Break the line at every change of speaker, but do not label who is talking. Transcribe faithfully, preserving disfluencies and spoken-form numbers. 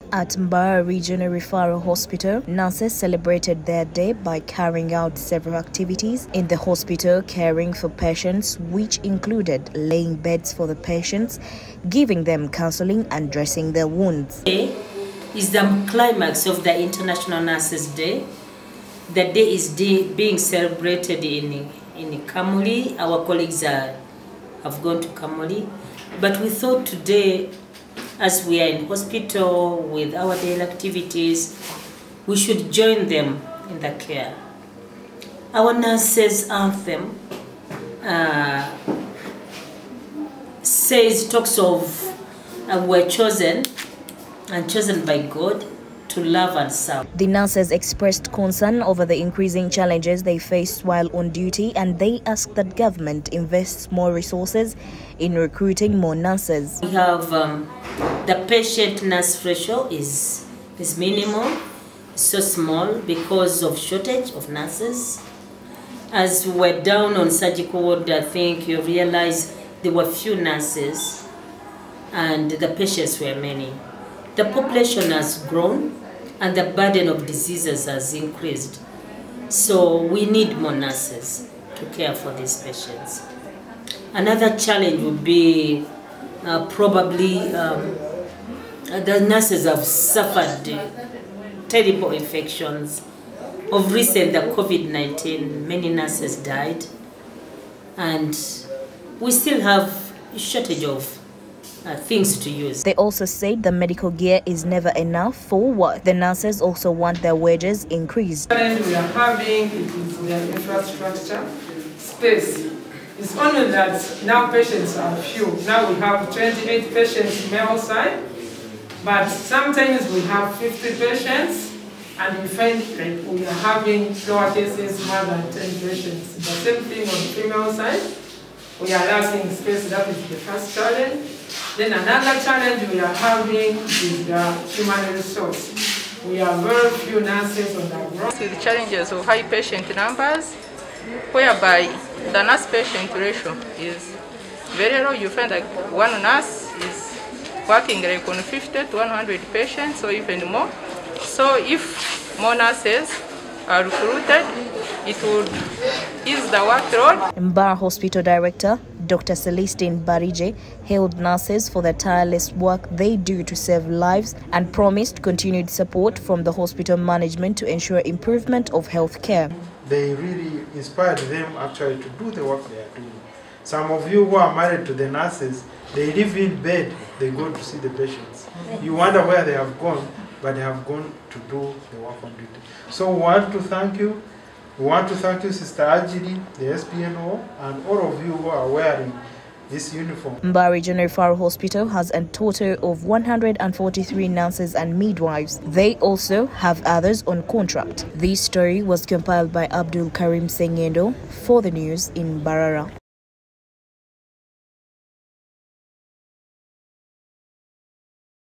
At Mbarara Regional Referral Hospital, nurses celebrated their day by carrying out several activities in the hospital, caring for patients, which included laying beds for the patients, giving them counseling and dressing their wounds.
Today is the climax of the International Nurses Day. The day is day being celebrated in, in Kamuli. Our colleagues are, have gone to Kamuli, but we thought today, as we are in hospital with our daily activities, we should join them in the care. Our nurses' anthem uh, says, talks of uh, we're chosen and chosen by God to love and serve.
The nurses expressed concern over the increasing challenges they face while on duty, and they asked that government invests more resources in recruiting more nurses.
We have um, the patient-nurse ratio is, is minimal, so small because of shortage of nurses. As we're down on surgical ward, I think you realize there were few nurses and the patients were many. The population has grown and the burden of diseases has increased. So we need more nurses to care for these patients. Another challenge would be uh, probably um, the nurses have suffered terrible infections. Of recent, the COVID nineteen, many nurses died, and we still have a shortage of Uh, things to use.
They also said the medical gear is never enough for work. The nurses also want their wages increased.
The challenge we are having is the infrastructure space. It's only that now patients are few. Now we have twenty-eight patients male side, but sometimes we have fifty patients, and we find like we are having lower cases more than ten patients. The same thing on the female side. We are lacking space. That is the first challenge. Then another challenge we are having is the human resource. We have very few nurses on the ground.
With the challenges of high patient numbers, whereby the nurse-patient ratio is very low. You find that one nurse is working like on fifty to one hundred patients, or even more. So if more nurses are recruited, it would ease the workload.
Mbarara Hospital Director Doctor Celestine Barije hailed nurses for the tireless work they do to save lives and promised continued support from the hospital management to ensure improvement of health care.
They really inspired them actually to do the work they are doing. Some of you who are married to the nurses, they live in bed, they go to see the patients. You wonder where they have gone, but they have gone to do the work on duty. So we want to thank you. We want to thank you, Sister Ajili, the S P N O, and all of you who are wearing this uniform.
Mbarara Regional Referral Hospital has a total of one hundred forty-three nurses and midwives. They also have others on contract. This story was compiled by Abdul Karim Sengendo for the news in Mbarara.